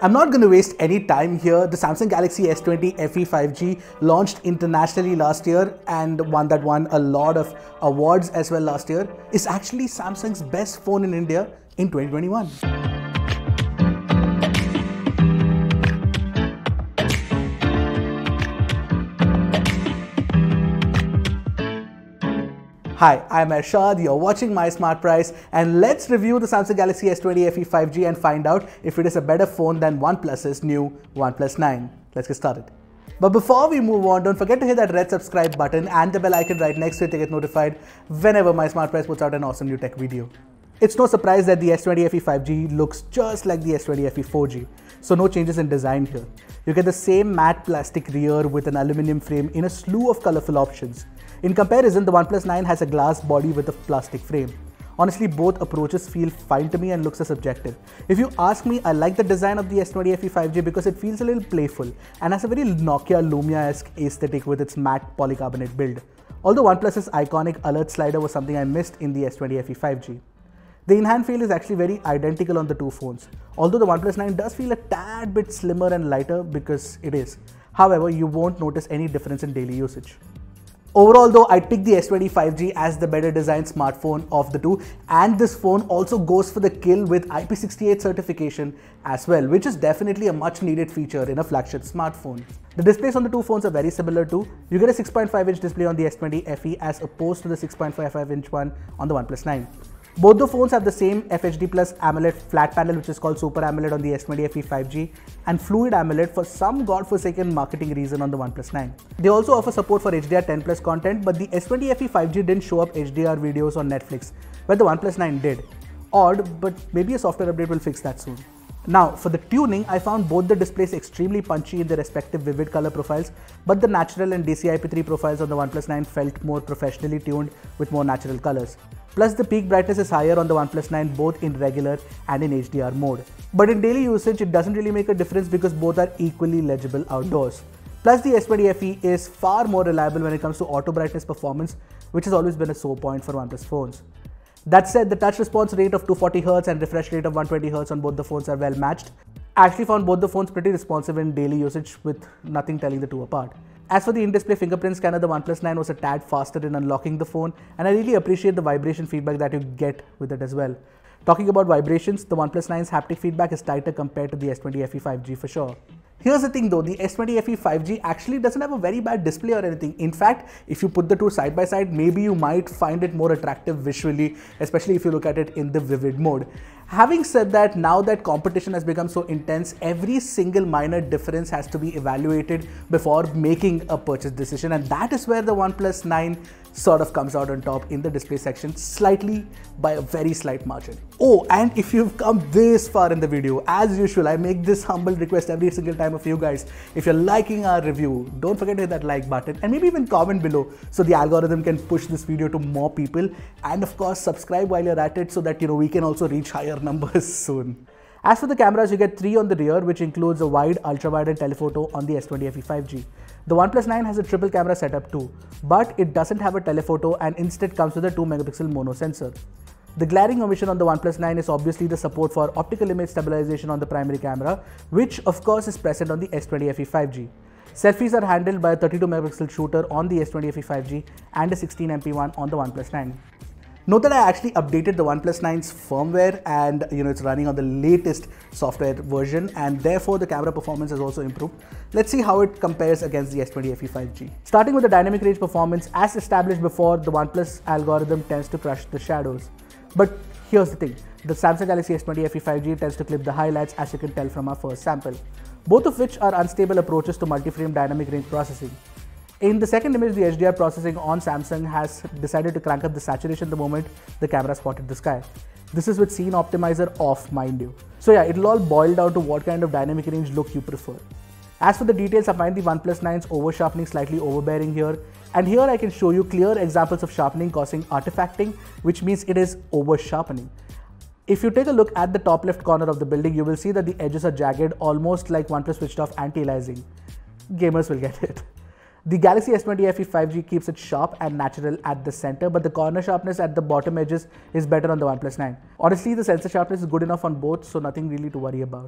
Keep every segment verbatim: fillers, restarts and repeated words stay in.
I'm not going to waste any time here. The Samsung Galaxy S twenty F E five G launched internationally last year, and one that won a lot of awards as well last year, is actually Samsung's best phone in India in twenty twenty-one. Hi, I'm Arshad, you're watching My Smart Price, and let's review the Samsung Galaxy S twenty F E five G and find out if it is a better phone than OnePlus's new OnePlus nine. Let's get started. But before we move on, don't forget to hit that red subscribe button and the bell icon right next to it to get notified whenever My Smart Price puts out an awesome new tech video. It's no surprise that the S twenty F E five G looks just like the S twenty F E four G, so no changes in design here. You get the same matte plastic rear with an aluminum frame in a slew of colorful options. In comparison, the OnePlus nine has a glass body with a plastic frame. Honestly, both approaches feel fine to me and looks as subjective. If you ask me, I like the design of the S twenty F E five G because it feels a little playful and has a very Nokia Lumia-esque aesthetic with its matte polycarbonate build. Although OnePlus's iconic alert slider was something I missed in the S twenty F E five G. The in-hand feel is actually very identical on the two phones, although the OnePlus nine does feel a tad bit slimmer and lighter because it is. However, you won't notice any difference in daily usage. Overall though, I'd pick the S twenty five G as the better designed smartphone of the two, and this phone also goes for the kill with I P six eight certification as well, which is definitely a much needed feature in a flagship smartphone. The displays on the two phones are very similar too. You get a six point five inch display on the S twenty F E as opposed to the six point five five inch one on the OnePlus nine. Both the phones have the same F H D plus AMOLED flat panel, which is called Super AMOLED on the S twenty F E five G, and Fluid AMOLED for some godforsaken marketing reason on the OnePlus nine. They also offer support for H D R ten plus content, but the S twenty F E five G didn't show up H D R videos on Netflix, where the OnePlus nine did. Odd, but maybe a software update will fix that soon. Now, for the tuning, I found both the displays extremely punchy in their respective vivid color profiles, but the natural and D C I P three profiles on the OnePlus nine felt more professionally tuned with more natural colors. Plus, the peak brightness is higher on the OnePlus nine both in regular and in H D R mode. But in daily usage, it doesn't really make a difference because both are equally legible outdoors. Plus, the S twenty F E is far more reliable when it comes to auto brightness performance, which has always been a sore point for OnePlus phones. That said, the touch response rate of two hundred forty hertz and refresh rate of one hundred twenty hertz on both the phones are well matched. I actually found both the phones pretty responsive in daily usage with nothing telling the two apart. As for the in-display fingerprint scanner, the OnePlus nine was a tad faster in unlocking the phone, and I really appreciate the vibration feedback that you get with it as well. Talking about vibrations, the OnePlus nine's haptic feedback is tighter compared to the S twenty F E five G for sure. Here's the thing though, the S twenty F E five G actually doesn't have a very bad display or anything. In fact, if you put the two side by side, maybe you might find it more attractive visually, especially if you look at it in the vivid mode. Having said that, now that competition has become so intense, every single minor difference has to be evaluated before making a purchase decision, and that is where the OnePlus nine sort of comes out on top in the display section, slightly by a very slight margin. Oh, and if you've come this far in the video, as usual, I make this humble request every single time of you guys. If you're liking our review, don't forget to hit that like button and maybe even comment below so the algorithm can push this video to more people. And of course, subscribe while you're at it so that, you know, we can also reach higher numbers soon. As for the cameras, you get three on the rear, which includes a wide, ultra-wide and telephoto on the S twenty F E five G. The OnePlus nine has a triple camera setup too, but it doesn't have a telephoto and instead comes with a two megapixel mono sensor. The glaring omission on the OnePlus nine is obviously the support for optical image stabilization on the primary camera, which of course is present on the S twenty F E five G. Selfies are handled by a thirty-two megapixel shooter on the S twenty F E five G and a sixteen megapixel one on the OnePlus nine. Note that I actually updated the OnePlus nine's firmware, and you know it's running on the latest software version, and therefore the camera performance has also improved. Let's see how it compares against the S twenty F E five G. Starting with the dynamic range performance, as established before, the OnePlus algorithm tends to crush the shadows. But here's the thing, the Samsung Galaxy S twenty F E five G tends to clip the highlights, as you can tell from our first sample, both of which are unstable approaches to multi-frame dynamic range processing. In the second image, the H D R processing on Samsung has decided to crank up the saturation the moment the camera spotted the sky. This is with Scene Optimizer off, mind you. So yeah, it'll all boil down to what kind of dynamic range look you prefer. As for the details, I find the OnePlus nine's over-sharpening slightly overbearing here, and here I can show you clear examples of sharpening causing artifacting, which means it is over-sharpening. If you take a look at the top left corner of the building, you will see that the edges are jagged, almost like OnePlus switched off anti-aliasing. Gamers will get it. The Galaxy S twenty F E five G keeps it sharp and natural at the center, but the corner sharpness at the bottom edges is better on the OnePlus nine. Honestly, the sensor sharpness is good enough on both, so nothing really to worry about.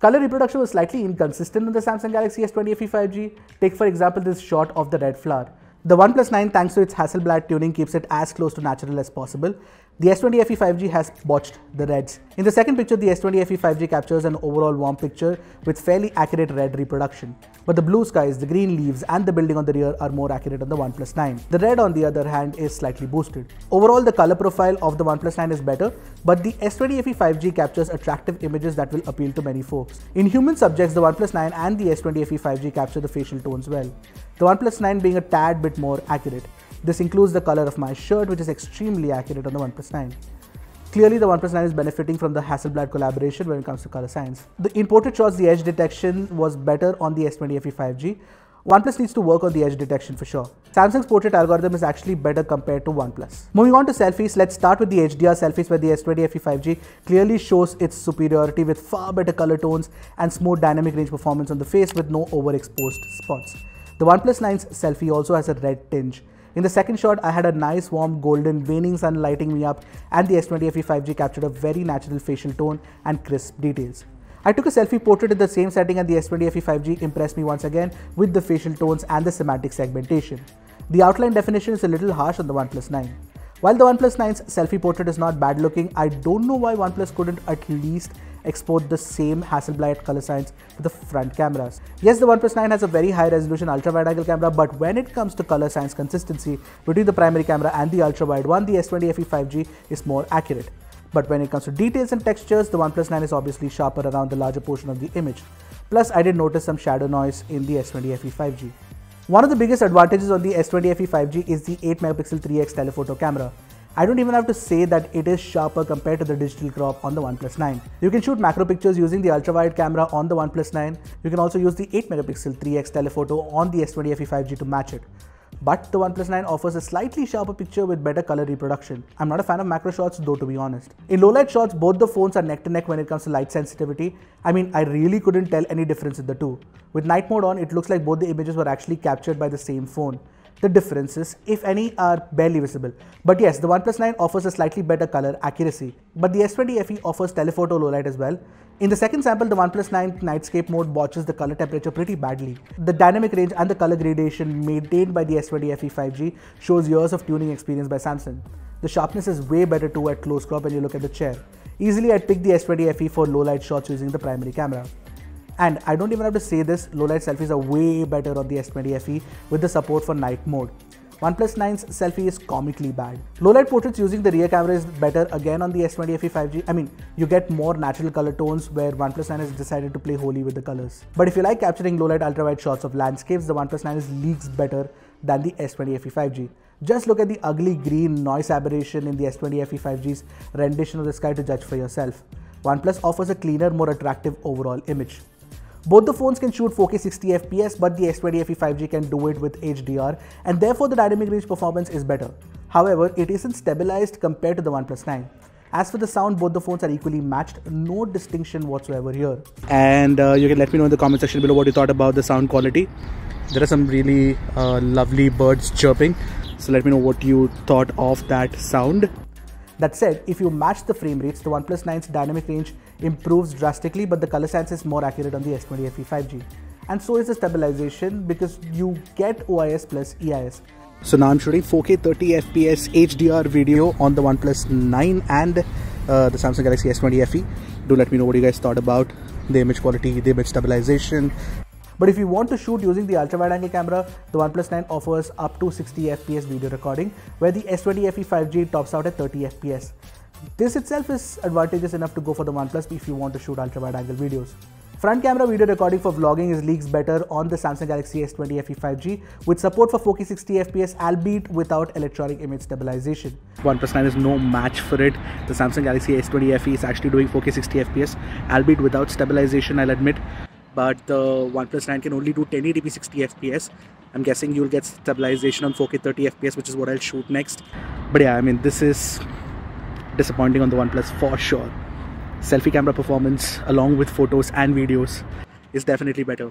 Color reproduction was slightly inconsistent on the Samsung Galaxy S twenty F E five G. Take for example this shot of the red flower. The OnePlus nine, thanks to its Hasselblad tuning, keeps it as close to natural as possible. The S twenty F E five G has botched the reds. In the second picture, the S twenty F E five G captures an overall warm picture with fairly accurate red reproduction. But the blue skies, the green leaves and the building on the rear are more accurate on the OnePlus nine. The red, on the other hand, is slightly boosted. Overall, the color profile of the OnePlus nine is better, but the S twenty F E five G captures attractive images that will appeal to many folks. In human subjects, the OnePlus nine and the S twenty F E five G capture the facial tones well, the OnePlus nine being a tad bit more accurate. This includes the color of my shirt, which is extremely accurate on the OnePlus nine. Clearly, the OnePlus nine is benefiting from the Hasselblad collaboration when it comes to color science. The in portrait shots, the edge detection was better on the S twenty F E five G. OnePlus needs to work on the edge detection for sure. Samsung's portrait algorithm is actually better compared to OnePlus. Moving on to selfies, let's start with the H D R selfies, where the S twenty F E five G clearly shows its superiority with far better color tones and smooth dynamic range performance on the face with no overexposed spots. The OnePlus nine's selfie also has a red tinge. In the second shot, I had a nice warm golden waning sun lighting me up, and the S twenty F E five G captured a very natural facial tone and crisp details. I took a selfie portrait in the same setting, and the S twenty F E five G impressed me once again with the facial tones and the semantic segmentation. The outline definition is a little harsh on the OnePlus nine. While the OnePlus nine's selfie portrait is not bad looking, I don't know why OnePlus couldn't at least export the same Hasselblad color science to the front cameras. Yes, the OnePlus nine has a very high resolution ultra wide angle camera, but when it comes to color science consistency between the primary camera and the ultra wide one, the S twenty F E five G is more accurate. But when it comes to details and textures, the OnePlus nine is obviously sharper around the larger portion of the image. Plus, I did notice some shadow noise in the S twenty F E five G. One of the biggest advantages on the S twenty F E five G is the eight megapixel three X telephoto camera. I don't even have to say that it is sharper compared to the digital crop on the OnePlus nine. You can shoot macro pictures using the ultra-wide camera on the OnePlus nine. You can also use the eight megapixel three X telephoto on the S twenty F E five G to match it. But the OnePlus nine offers a slightly sharper picture with better color reproduction. I'm not a fan of macro shots though, to be honest. In low light shots, both the phones are neck to neck when it comes to light sensitivity. I mean, I really couldn't tell any difference in the two. With night mode on, it looks like both the images were actually captured by the same phone. The differences, if any, are barely visible. But yes, the OnePlus nine offers a slightly better color accuracy. But the S twenty F E offers telephoto low light as well. In the second sample, the OnePlus nine Nightscape mode botches the color temperature pretty badly. The dynamic range and the color gradation maintained by the S twenty F E five G shows years of tuning experience by Samsung. The sharpness is way better too at close crop when you look at the chair. Easily, I'd pick the S twenty F E for low light shots using the primary camera. And I don't even have to say this, low light selfies are way better on the S twenty F E with the support for night mode. OnePlus nine's selfie is comically bad. Low light portraits using the rear camera is better again on the S twenty F E five G. I mean, you get more natural color tones where OnePlus nine has decided to play holy with the colors. But if you like capturing low light ultra wide shots of landscapes, the OnePlus nine is leagues better than the S twenty F E five G. Just look at the ugly green noise aberration in the S twenty F E five G's rendition of the sky to judge for yourself. OnePlus offers a cleaner, more attractive overall image. Both the phones can shoot four K sixty F P S, but the S twenty F E five G can do it with H D R, and therefore the dynamic range performance is better. However, it isn't stabilized compared to the OnePlus nine. As for the sound, both the phones are equally matched, no distinction whatsoever here. And uh, you can let me know in the comment section below what you thought about the sound quality. There are some really uh, lovely birds chirping, so let me know what you thought of that sound. That said, if you match the frame rates, the OnePlus nine's dynamic range improves drastically, but the color science is more accurate on the S twenty F E five G. And so is the stabilization, because you get O I S plus E I S. So now I'm shooting four K thirty F P S H D R video on the OnePlus nine and uh, the Samsung Galaxy S twenty F E. Do let me know what you guys thought about the image quality, the image stabilization. But if you want to shoot using the ultra wide angle camera, the OnePlus nine offers up to sixty F P S video recording, where the S twenty F E five G tops out at thirty F P S. This itself is advantageous enough to go for the OnePlus if you want to shoot ultra wide angle videos. Front camera video recording for vlogging is leagues better on the Samsung Galaxy S twenty F E five G with support for four K sixty F P S, albeit without electronic image stabilization. OnePlus nine is no match for it. The Samsung Galaxy S twenty F E is actually doing four K sixty F P S, albeit without stabilization, I'll admit. But the OnePlus nine can only do ten eighty p sixty F P S. I'm guessing you'll get stabilization on four K thirty F P S, which is what I'll shoot next. But yeah, I mean, this is disappointing on the OnePlus for sure. Selfie camera performance along with photos and videos is definitely better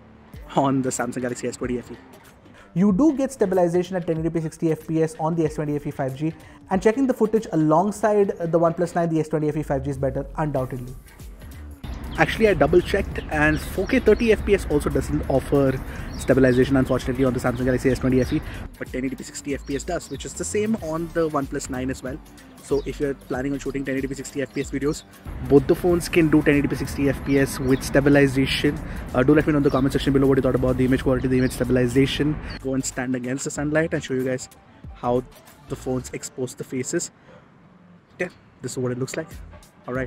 on the Samsung Galaxy S twenty F E. You do get stabilization at ten eighty p sixty F P S on the S twenty F E five G, and checking the footage alongside the OnePlus nine, the S twenty F E five G is better undoubtedly. Actually, I double checked, and four K thirty F P S also doesn't offer stabilization, unfortunately, on the Samsung Galaxy S twenty F E, but ten eighty p sixty F P S does, which is the same on the OnePlus nine as well. So if you're planning on shooting ten eighty p sixty F P S videos, both the phones can do ten eighty p sixty F P S with stabilization. Uh, do let me know in the comment section below what you thought about the image quality, the image stabilization. Go and stand against the sunlight and show you guys how the phones expose the faces. Yeah, this is what it looks like. Alright.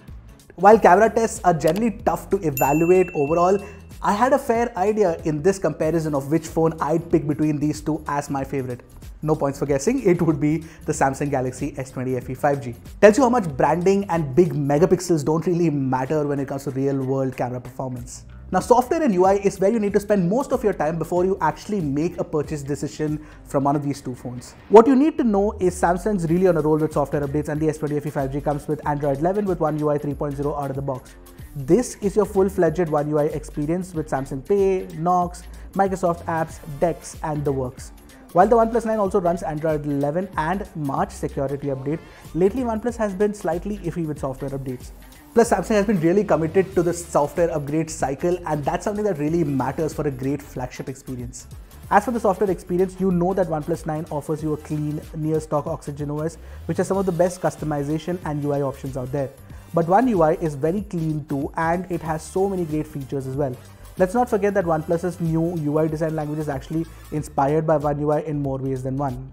While camera tests are generally tough to evaluate overall, I had a fair idea in this comparison of which phone I'd pick between these two as my favorite. No points for guessing, it would be the Samsung Galaxy S twenty F E five G. Tells you how much branding and big megapixels don't really matter when it comes to real world camera performance. Now, software and U I is where you need to spend most of your time before you actually make a purchase decision from one of these two phones. What you need to know is Samsung's really on a roll with software updates, and the S twenty F E five G comes with Android eleven with One U I three point oh out of the box. This is your full-fledged One U I experience with Samsung Pay, Knox, Microsoft apps, Dex, and the works. While the OnePlus nine also runs Android eleven and March security update, lately OnePlus has been slightly iffy with software updates. Plus, Samsung has been really committed to the software upgrade cycle, and that's something that really matters for a great flagship experience. As for the software experience, you know that OnePlus nine offers you a clean, near-stock Oxygen O S, which has some of the best customization and U I options out there. But One U I is very clean too, and it has so many great features as well. Let's not forget that OnePlus's new U I design language is actually inspired by One U I in more ways than one.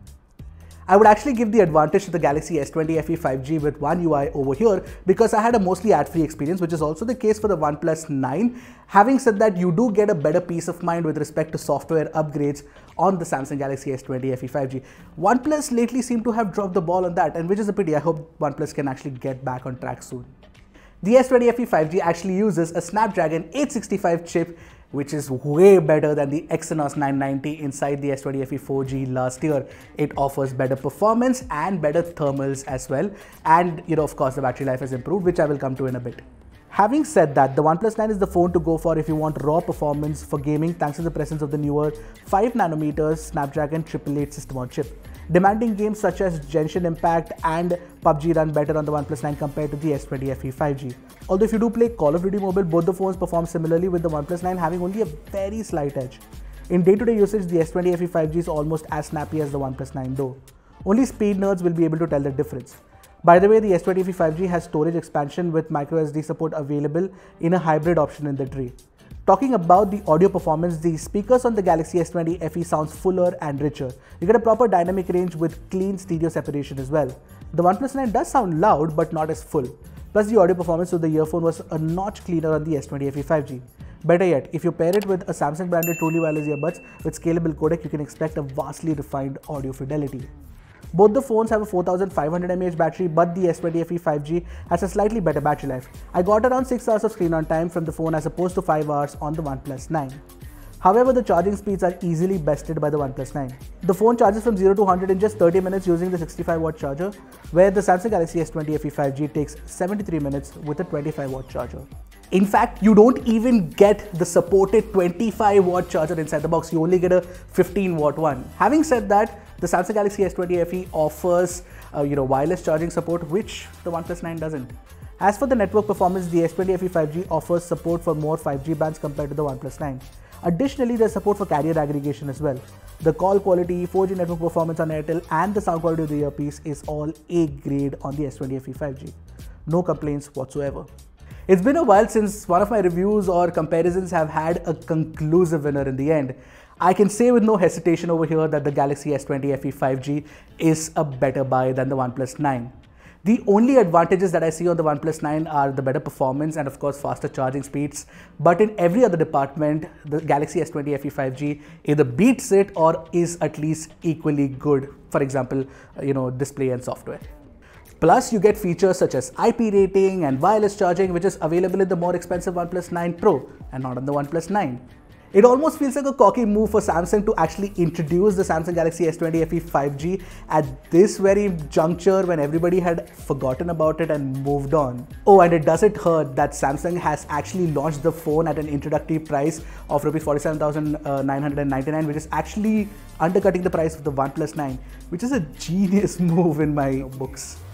I would actually give the advantage to the Galaxy S twenty F E five G with One U I over here because I had a mostly ad-free experience, which is also the case for the OnePlus nine. Having said that, you do get a better peace of mind with respect to software upgrades on the Samsung Galaxy S twenty F E five G. OnePlus lately seemed to have dropped the ball on that, and which is a pity. I hope OnePlus can actually get back on track soon. The S twenty F E five G actually uses a Snapdragon eight sixty-five chip, which is way better than the Exynos nine ninety inside the S twenty F E four G last year. It offers better performance and better thermals as well. And, you know, of course, the battery life has improved, which I will come to in a bit. Having said that, the OnePlus nine is the phone to go for if you want raw performance for gaming thanks to the presence of the newer five nanometer Snapdragon eight eight eight system on chip. Demanding games such as Genshin Impact and P U B G run better on the OnePlus nine compared to the S twenty F E five G. Although if you do play Call of Duty Mobile, both the phones perform similarly, with the OnePlus nine having only a very slight edge. In day-to-day usage, the S twenty F E five G is almost as snappy as the OnePlus nine though. Only speed nerds will be able to tell the difference. By the way, the S twenty F E five G has storage expansion with micro S D support available in a hybrid option in the tray. Talking about the audio performance, the speakers on the Galaxy S twenty F E sounds fuller and richer. You get a proper dynamic range with clean stereo separation as well. The OnePlus nine does sound loud but not as full. Plus, the audio performance of the earphone was a notch cleaner on the S twenty F E five G. Better yet, if you pair it with a Samsung branded truly wireless earbuds with scalable codec, you can expect a vastly refined audio fidelity. Both the phones have a four thousand five hundred milliamp hour battery, but the S twenty F E five G has a slightly better battery life. I got around six hours of screen on time from the phone as opposed to five hours on the OnePlus nine. However, the charging speeds are easily bested by the OnePlus nine. The phone charges from zero to one hundred in just thirty minutes using the sixty-five watt charger, where the Samsung Galaxy S twenty F E five G takes seventy-three minutes with a twenty-five watt charger. In fact, you don't even get the supported twenty-five watt charger inside the box, you only get a fifteen watt one. Having said that, the Samsung Galaxy S twenty F E offers uh, you know, wireless charging support, which the OnePlus nine doesn't. As for the network performance, the S twenty F E five G offers support for more five G bands compared to the OnePlus nine. Additionally, there's support for carrier aggregation as well. The call quality, four G network performance on Airtel, and the sound quality of the earpiece is all A grade on the S twenty F E five G. No complaints whatsoever. It's been a while since one of my reviews or comparisons have had a conclusive winner in the end. I can say with no hesitation over here that the Galaxy S twenty F E five G is a better buy than the OnePlus nine. The only advantages that I see on the OnePlus nine are the better performance and of course faster charging speeds, but in every other department, the Galaxy S twenty F E five G either beats it or is at least equally good. For example, you know, display and software. Plus, you get features such as I P rating and wireless charging, which is available in the more expensive OnePlus nine Pro and not on the OnePlus nine. It almost feels like a cocky move for Samsung to actually introduce the Samsung Galaxy S twenty F E five G at this very juncture when everybody had forgotten about it and moved on. Oh, and it doesn't hurt that Samsung has actually launched the phone at an introductory price of rupees forty-seven thousand nine hundred ninety-nine, which is actually undercutting the price of the OnePlus nine, which is a genius move in my books.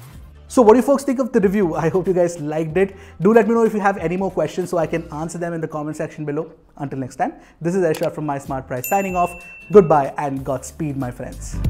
So what do you folks think of the review? I hope you guys liked it. Do let me know if you have any more questions so I can answer them in the comment section below. Until next time, this is Aishar from My Smart Price signing off. Goodbye and Godspeed, my friends.